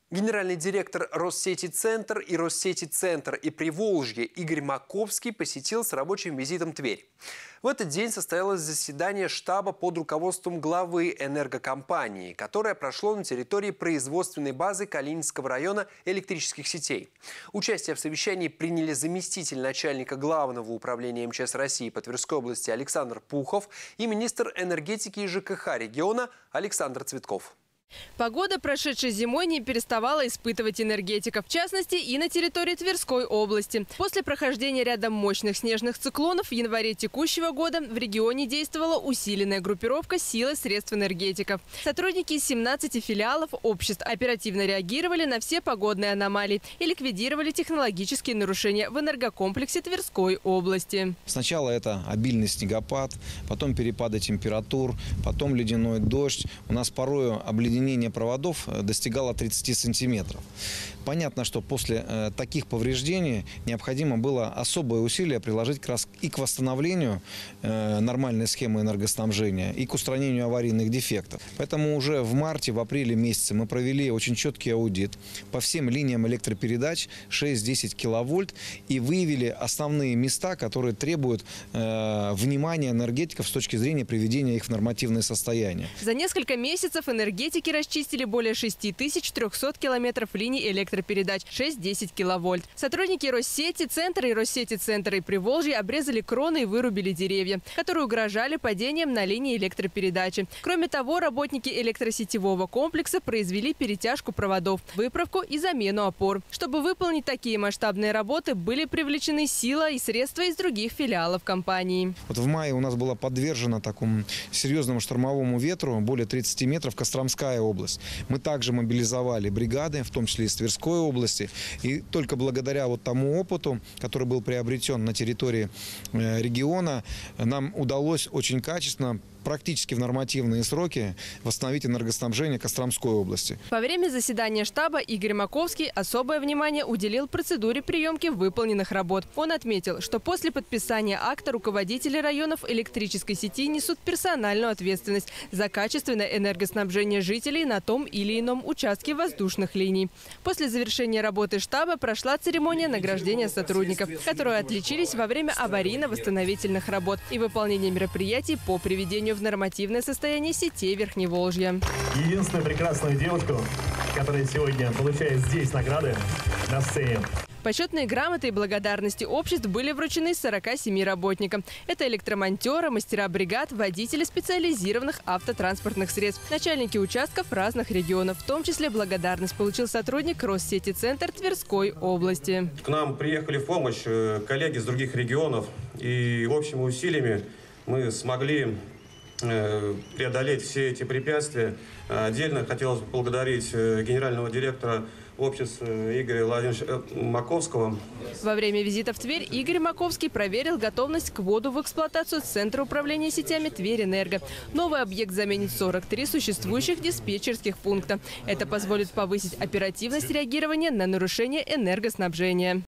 Генеральный директор Россети «Центр» и Россети «Центр» и Приволжье Игорь Маковский посетил с рабочим визитом Тверь. В этот день состоялось заседание штаба под руководством главы энергокомпании, которое прошло на территории производственной базы Калининского района электрических сетей. Участие в совещании приняли заместитель начальника Главного управления МЧС России по Тверской области Александр Пухов и министр энергетики и ЖКХ региона Александр Цветков. Погода, прошедшей зимой, не переставала испытывать энергетиков, в частности и на территории Тверской области. После прохождения ряда мощных снежных циклонов в январе текущего года в регионе действовала усиленная группировка сил и средств энергетиков. Сотрудники из 17 филиалов обществ оперативно реагировали на все погодные аномалии и ликвидировали технологические нарушения в энергокомплексе Тверской области. Сначала это обильный снегопад, потом перепады температур, потом ледяной дождь. У нас порою обледенение проводов достигало 30 сантиметров. Понятно, что после таких повреждений необходимо было особое усилие приложить и к восстановлению нормальной схемы энергоснабжения, и к устранению аварийных дефектов. Поэтому уже в марте, в апреле месяце мы провели очень четкий аудит по всем линиям электропередач 6-10 киловольт и выявили основные места, которые требуют внимания энергетиков с точки зрения приведения их в нормативное состояние. За несколько месяцев энергетики расчистили более 6300 километров линий электропередач 6-10 киловольт. Сотрудники Россети «Центр» и Россети «Центр» и Приволжье обрезали кроны и вырубили деревья, которые угрожали падением на линии электропередачи. Кроме того, работники электросетевого комплекса произвели перетяжку проводов, выправку и замену опор. Чтобы выполнить такие масштабные работы, были привлечены сила и средства из других филиалов компании. Вот в мае у нас была подвержена такому серьезному штормовому ветру, более 30 метров, Костромская область. Мы также мобилизовали бригады, в том числе из Тверской области. И только благодаря вот тому опыту, который был приобретен на территории региона, нам удалось очень качественно, практически в нормативные сроки, восстановить энергоснабжение Костромской области. Во время заседания штаба Игорь Маковский особое внимание уделил процедуре приемки выполненных работ. Он отметил, что после подписания акта руководители районов электрической сети несут персональную ответственность за качественное энергоснабжение жителей на том или ином участке воздушных линий. После завершения работы штаба прошла церемония награждения сотрудников, которые отличились во время аварийно-восстановительных работ и выполнения мероприятий по приведению в нормативное состояние сетей Верхневолжья. Единственную прекрасную девушку, которая сегодня получает здесь награды на сцене. Почетные грамоты и благодарности обществ были вручены 47 работникам. Это электромонтеры, мастера бригад, водители специализированных автотранспортных средств, начальники участков разных регионов. В том числе благодарность получил сотрудник Россети «Центр» Тверской области. К нам приехали в помощь коллеги из других регионов, и общими усилиями мы смогли преодолеть все эти препятствия. Отдельно хотелось бы поблагодарить генерального директора общества Игоря Владимировича Маковского. Во время визита в Тверь Игорь Маковский проверил готовность к вводу в эксплуатацию Центра управления сетями «Тверэнерго». Новый объект заменит 43 существующих диспетчерских пункта. Это позволит повысить оперативность реагирования на нарушение энергоснабжения.